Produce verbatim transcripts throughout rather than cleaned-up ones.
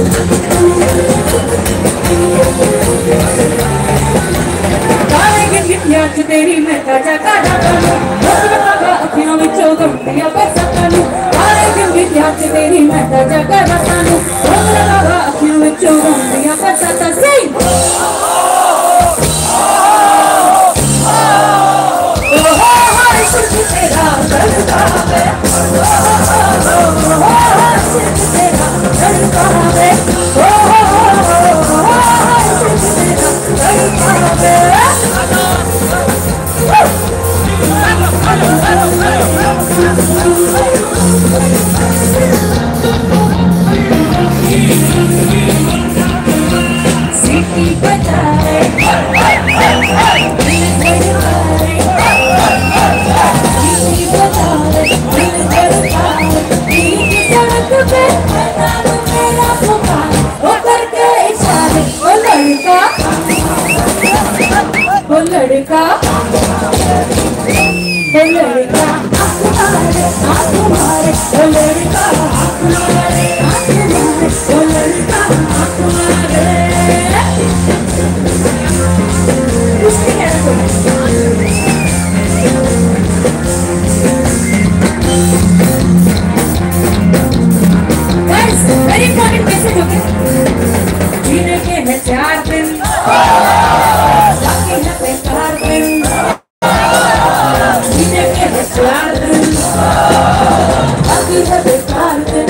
तेरी मैं ताजा काजा करूं अखियों में चोगम दिया बरसा करूं आए दिन भी याद तेरी मैं ताजा काजा करूं अखियों में चोगम दिया बरसा तसी तेरा दर्द है तेरा दर्द है सिटी बजाए वो लड़का वो लड़का आँख मारे आँख मारे वो लड़का आँख मारे आँख मारे वो लड़का आँख मारे उसकी है guys very important message okay जीने के हैं चार दिन बाकी है बेकार दिन जीने के हैं चार दिन बाकी है बेकार दिन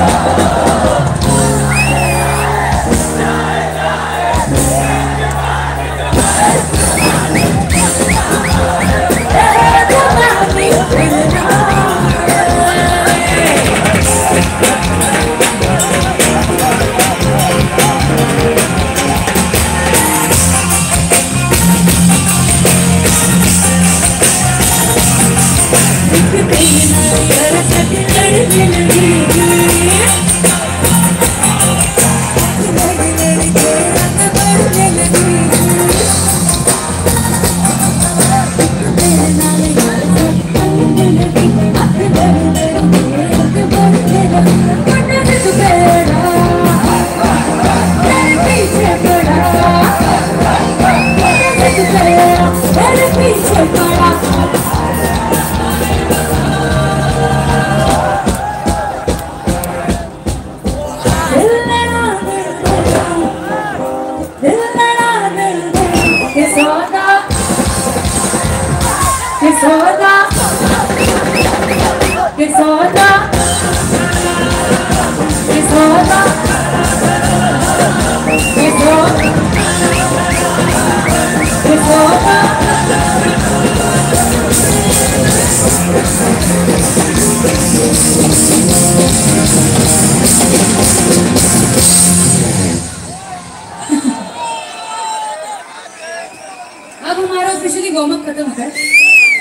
अब हमारा ऑफिशियली वार्म अप खत्म होता है।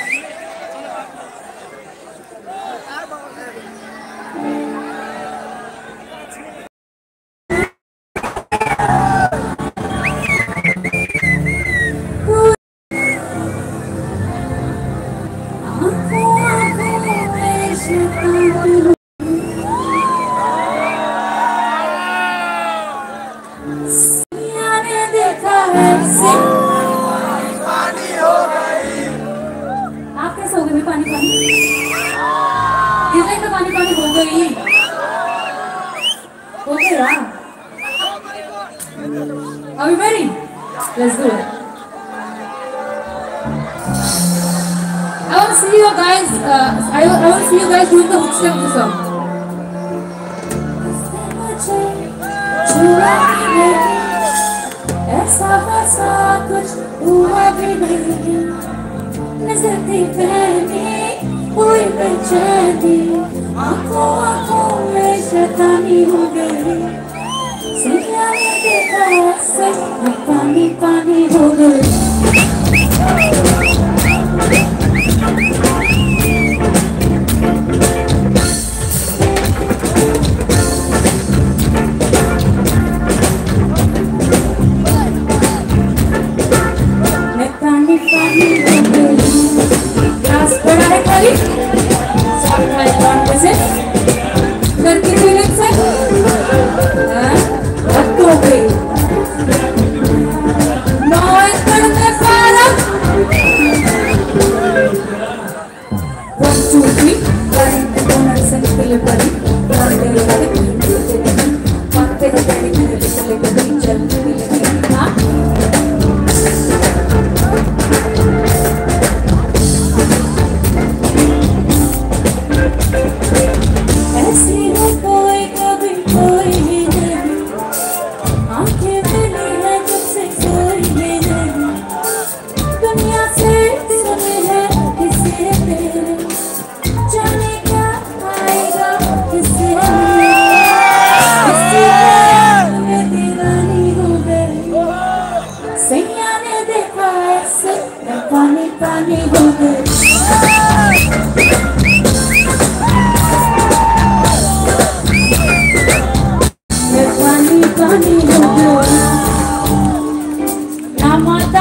Are we ready? Let's do it. I want to see you guys. Uh, I, I want to see you guys doing the hook step of the song. ऐसा वैसा कुछ हुआ भी नहीं, नजर थी पहनी हुई बेचैनी, आँखों आँखों में शैतानी हो गई, सिया ने देखा ऐसे पानी पानी हो गई। Let's चले परी मारते लगे चलते नहीं मारते हैं तेरी मेरे चले कभी चलते लगे हाँ ऐसी है कोई कभी कोई नहीं आंखें मिली है तुझसे कोई नहीं दुनिया से सुने है किसे तेरे जाने क्या आएगा किसे किसी में दीवानी हो गई सैया ने देखा ऐसे मैं पानी पानी हो गई मैं पानी पानी हो गई ना माता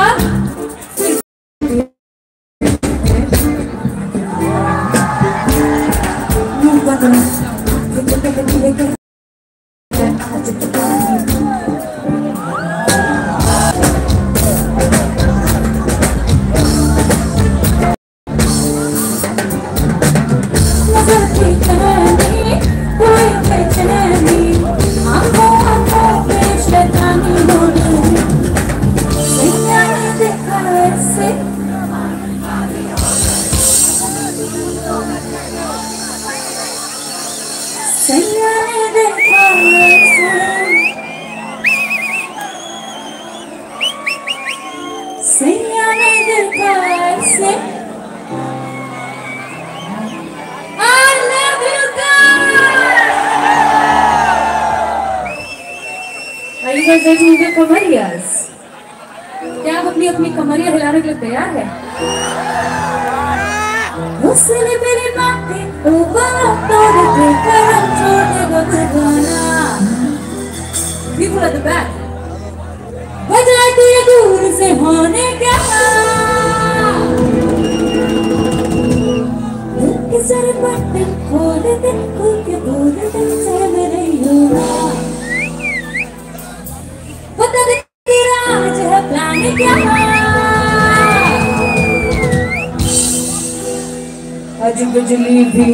कमरियास क्या आप अपनी अपनी कमरिया हिलाने के लिए तैयार है हुस्न मेरी बातें ऊपर तोड़ दे करम छोड़ दे बदगाना people at the back बजाती है दूर से होने क्या दिल के सर पट्टे खोल दे खुल के बोल दे सर में नहीं होगा पता दे तेरा आज है प्लान क्या आज बिजली भी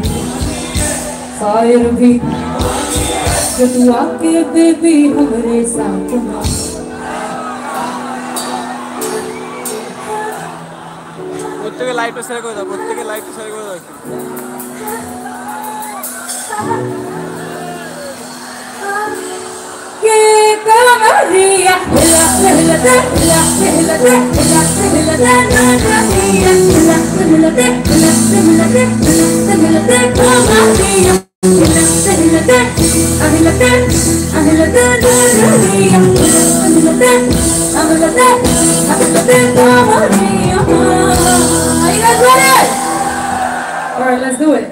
फायर भी जो तू आके बेबी हमारे साथ ना প্রত্যেকে লাইভটা শেয়ার করে দাও প্রত্যেকে লাইভটা শেয়ার করে দাও ये कमरिया हिला हिला दे हिला हिला दे हिला हिला दे कमरिया हिला हिला दे हिला हिला दे हिला हिला दे कमरिया हिला हिला दे हिला दे हिला दे कमरिया हिला दे हिला दे हिला दे कमरिया Are you guys ready? All right, let's do it.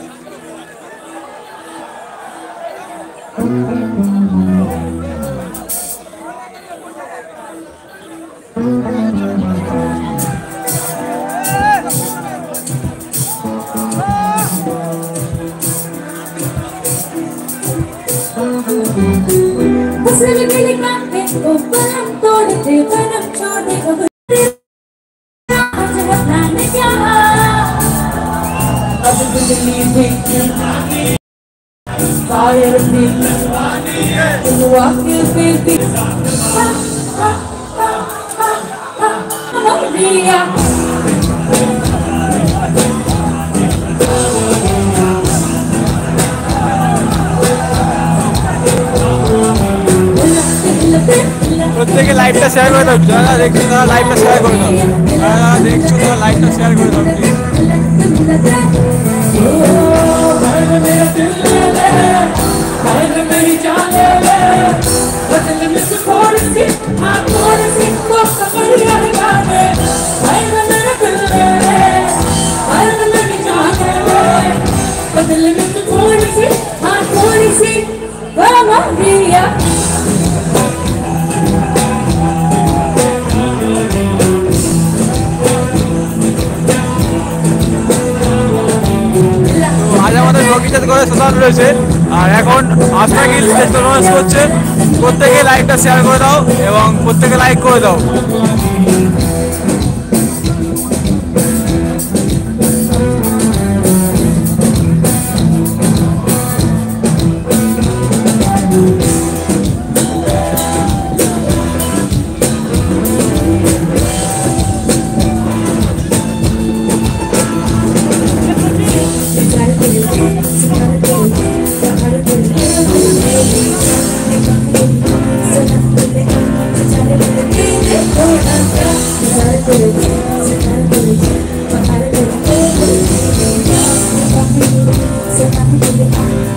Pusle mele kaate, o param tode de, param chode kabhi. आज है प्लान क्या? अब बिजली भी, फायर भी, तू आके बेबी, हा हा हा हा हा, कमरिया. প্রত্যেকে লাইভটা শেয়ার করে দাও যারা দেখছো তারা লাইভটা শেয়ার করে দাও যারা দেখছো তারা লাইভটা শেয়ার করে দাও প্লিজ করে সুদান রয়েছে আর এখন আশা গিল স্টেজ পারফরম্যান্স করছে প্রত্যেকে লাইভটা শেয়ার করে দাও এবং প্রত্যেকে লাইক করে দাও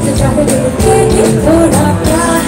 मुझसे चाहे देते ये थोड़ा प्यार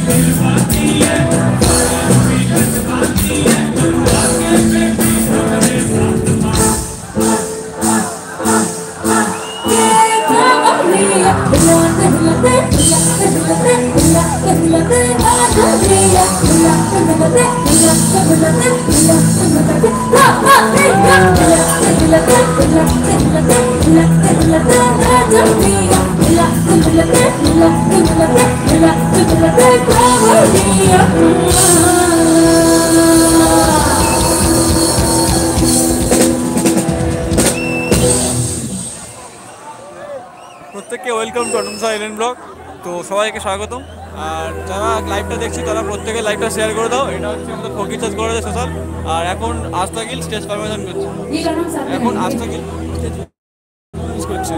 প্রত্যেককে welcome to Ananya island blog. তো সবাইকে স্বাগতম। আর যারা লাইভটা দেখছি তারা প্রত্যেকে লাইভটা শেয়ার করে দাও। এটা হচ্ছে আমাদের ফকির চাষ করে সোশ্যাল। আর এখন আস্তাকিল স্টেজ পারমিশন করছে, এখন আস্তাকিল স্টেজ করছে।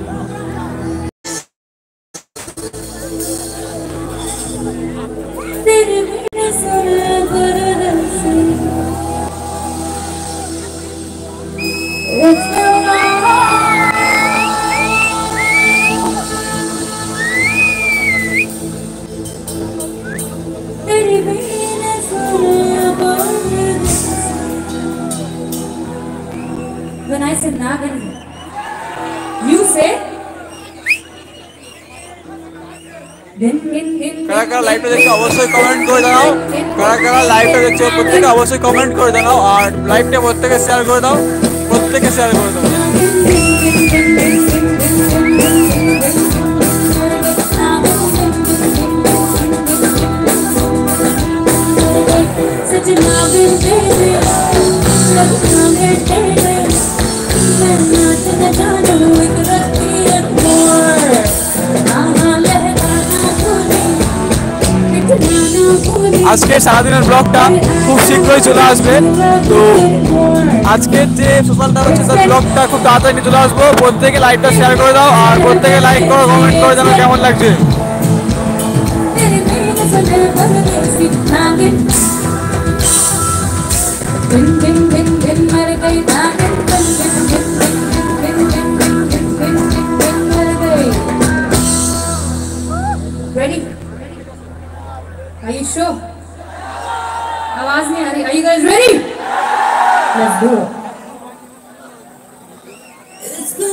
When I said Nagan, you say কারা কারা লাইভটা দেখছো অবশ্যই কমেন্ট করে জানাও। কারা কারা লাইভটা দেখছো প্রত্যেকে অবশ্যই কমেন্ট করে জানাও। আর লাইভটা প্রত্যেকে শেয়ার করে দাও, প্রত্যেকে শেয়ার করে দাও। আজকে সারাদিনের ব্লগটা খুব শীঘ্রই চলে আসবে। তো আজকের যে সোশ্যালটা হচ্ছে তার ব্লগটা খুব তাড়াতাড়ি চলে আসবো। প্রত্যেকে লাইভটা শেয়ার করে দাও আর প্রত্যেকে লাইক করো, কমেন্ট করে জানো কেমন লাগছে। Ready? Are you sure? आवाज नहीं आ रही. Are you guys ready? Let's do it. It's been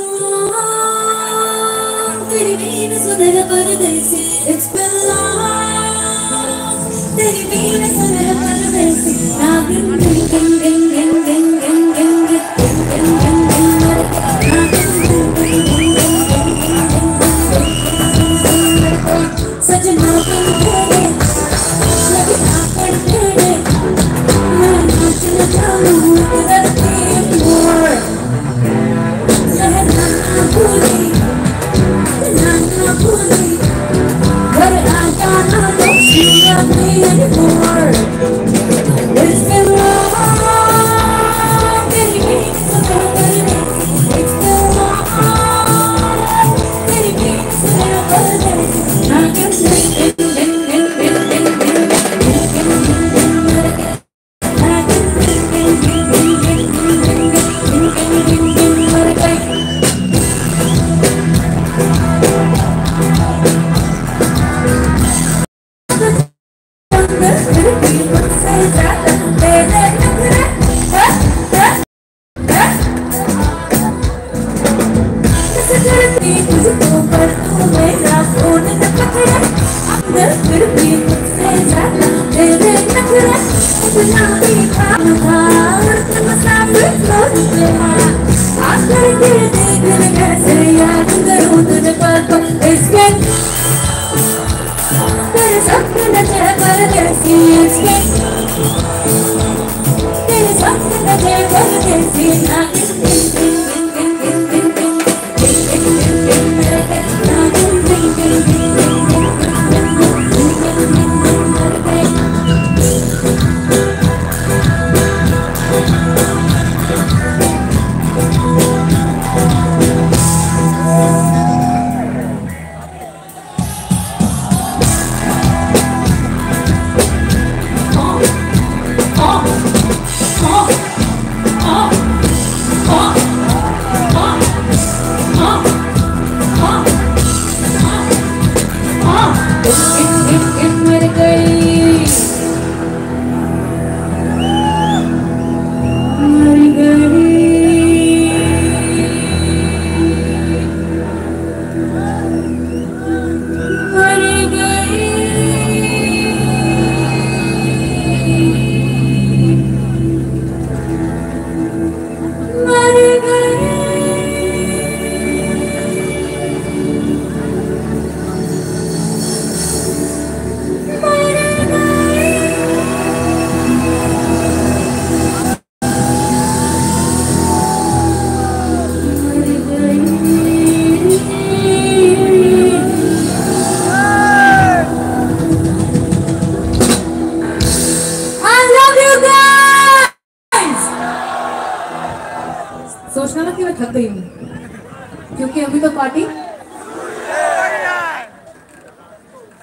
long, तेरी बीन सुने परदेसी. It's been long, तेरी बीन सुने परदेसी. ना गिन गिन गिन गिन गिन गिन गिन गिन गिन गिन गिन गिन ना गिन गिन गिन गिन गिन सजना गिन तेरे लगे आकर तेरे मैं नाच न जाऊं करती मोर सहना ना भूली ना ना भूली घर आ जाना तो सीना me anymore. It's been long, तेरी बीन सुने परदेसी. It's been long, तेरी बीन सुने परदेसी. ना गिन गिन गिन गिन गिन गिन गिन गिन गिन गिन ना गिन गिन गिन गिन गिन गिन गिन गिन गिन गिन मर गई. It's been तेरे सपने तेरे परदेसी. It's been तेरे सपने तेरे परदेसी. ना गिन गिन गिन गिन गिन गिन गिन गिन गिन गिन गिन मेरे पे ना गिन गिन गिन गिन गिन गिन गिन गिन मेरे पे.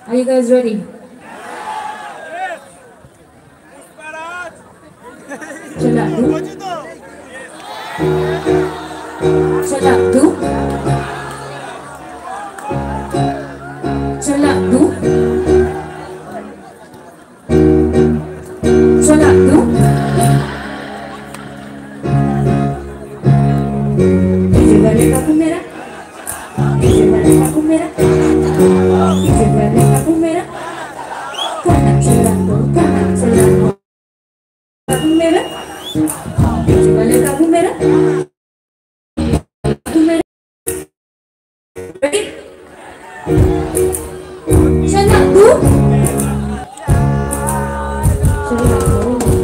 Are you guys ready? चला तू चला तू चला तू चला तू डीजे वाले काकू मेरा डीजे वाले काकू मेरा डीजे वाले काकू मेरा गाना चला दो गाना चला दो काकू मेरा डीजे वाले काकू मेरा काकू मेरा ready चला तू चला दो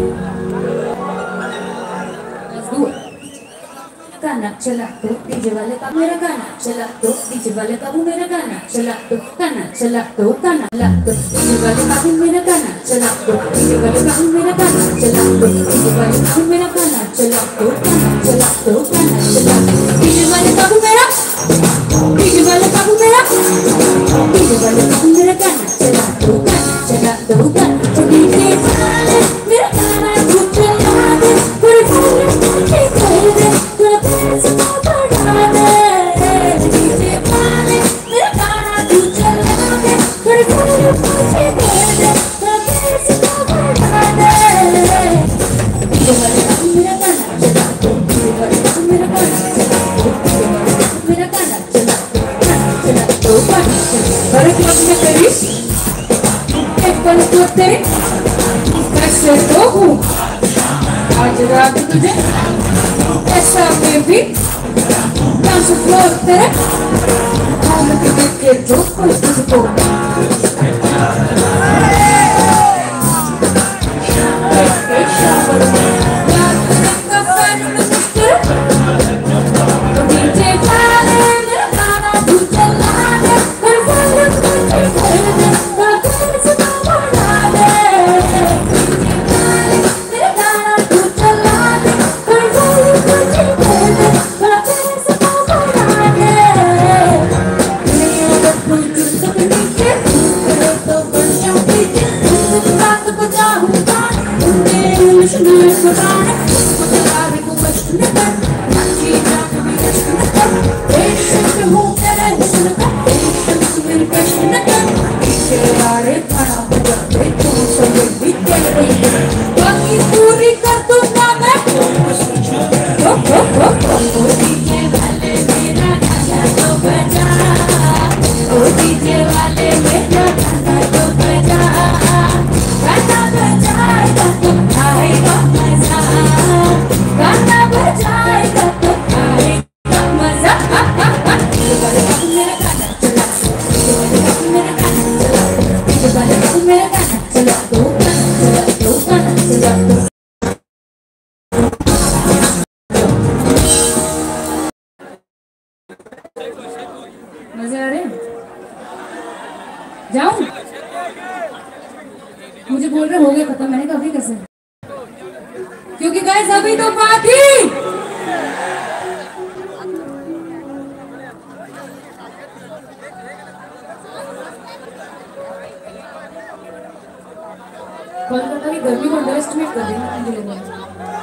let's do it गाना चला दो डीजे वाले का मेरा गाना चला दो डीजे वाले का मेरा गाना चला दो गाना चला दो गाना चला दो डीजे वाले का मेरा गाना चला दो डीजे वाले का मेरा गाना चला दो डीजे वाले का मेरा गाना चला दो गाना चला दो गाना चला दो डीजे वाले का मेरा डीजे वाले का मेरा डीजे वाले का मेरा गाना चला दो गाना चला दो गाना डीजे वाले मेरा गाना तू चला दे पूरे पूरे पूरे कर दे पूरा पैसा बढ़ा दे डीजे वाले मेरा गाना तू चला दे पूरे पूरे पूरे कर दे पूरा पैसा बढ़ा दे डीजे वाले का मेरा गाना चला दो डीजे वाले का मेरा गाना चला दो डीजे वाले का मेरा गाना चला दो गाना चला दो गाना हर क्लब में तेरी एक पल तो तेरे कैसे तो हूँ आज रात तुझे ऐसा बेबी डांस फ्लोर तेरे हम तुझे के जो कोई तुझको मजे आ रहे हैं? जाऊं? मुझे बोल रहे हो गया खत्म, मैंने कहा अभी कैसे? क्योंकि गाइस अभी तो पार्टी कोलकाता की गर्मी को अंडरएस्टिमेट कर देना मुझे लग रहा है।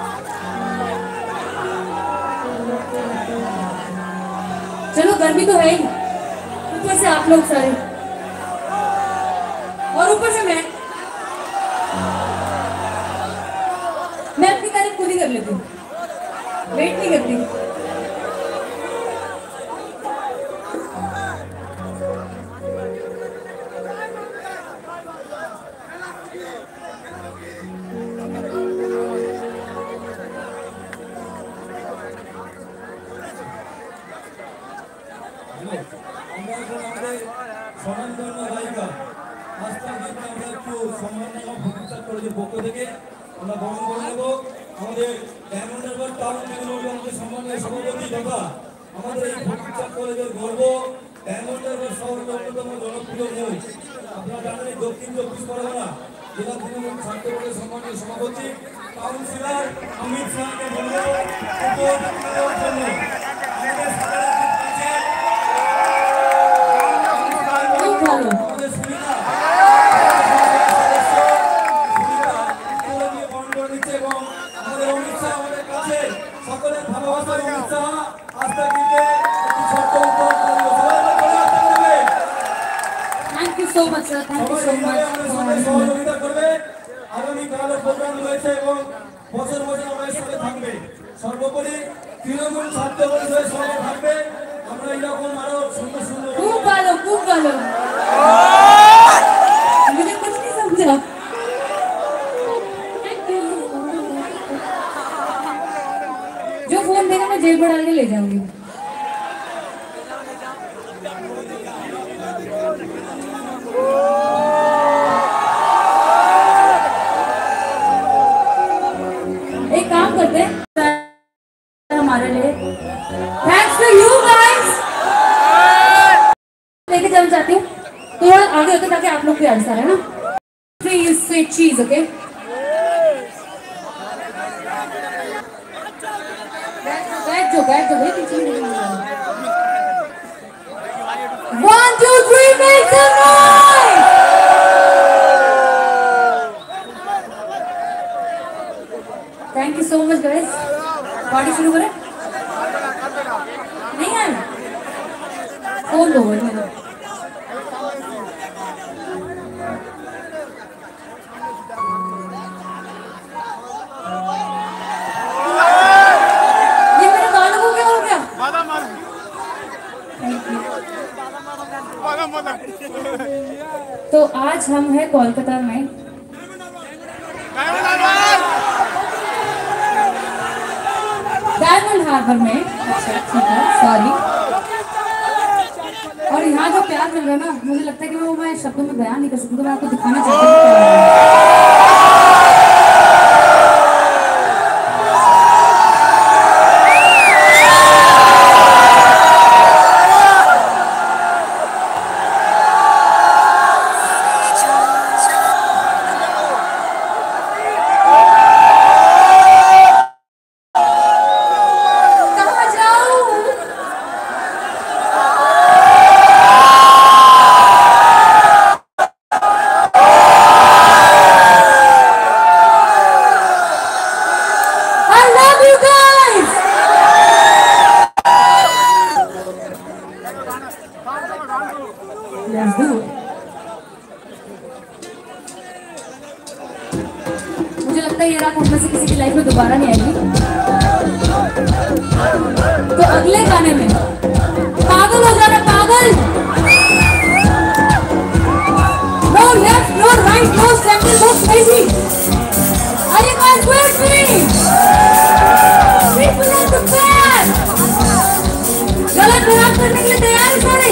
चलो गर्मी तो है ही, ऊपर से आप लोग सारे और ऊपर से मैं मैं अपनी तारीफ खुद ही कर लेती हूँ, वेट नहीं करती। দক্ষিণ চব্বিশ পরগনা জেলা তৃণমূল ছাত্র দলের সম্মানীয় সভাপতি কাউন্সিলর অমিত শাহকে বলবো আমাদের সুবিধা so much, sir. Thank you so much. সহযোগিতা করবে আগামীকাল প্রোগ্রাম রয়েছে এবং বছর বছর আমাদের সাথে থাকবে সর্বোপরি তৃণমূল ছাত্র পরিষদের সঙ্গে থাকবে আমরা এরকম আরো সুন্দর সুন্দর खूब गालो खूब गालो मुझे कुछ नहीं समझा जो फोन देगा मैं जेब में डाल के ले जाऊंगी एक काम करते हैं हमारे लिए थैंक्स टू यू गाइस लेके चल जाती हूँ थोड़ा आगे होते ताकि आप लोग भी आंसर है ना फ्री स्वीट चीज ओके बैठ जो बैठ जो भाई पीछे नहीं one two three make some noise thank you so much guys party शुरू करें नहीं यार फोन दो मेरा ये मेरे गानों को क्या हो गया तो आज हम हैं कोलकाता में डायमंड हार्बर में अच्छा ठीक है सॉरी और यहाँ जो प्यार मिल रहा है ना मुझे लगता है कि वो मैं शब्दों में बयान नहीं कर सकती तो मैं आपको दिखाना चाहती हूँ मुझे लगता है ये रात हम में से किसी की लाइफ में दोबारा नहीं आएगी तो अगले गाने में पागल हो जाना पागल no left no right no centre no crazy are you guys with me people on the back गलत खराब करने के लिए तैयार है सारे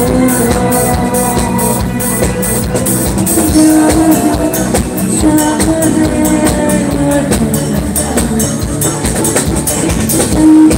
Thank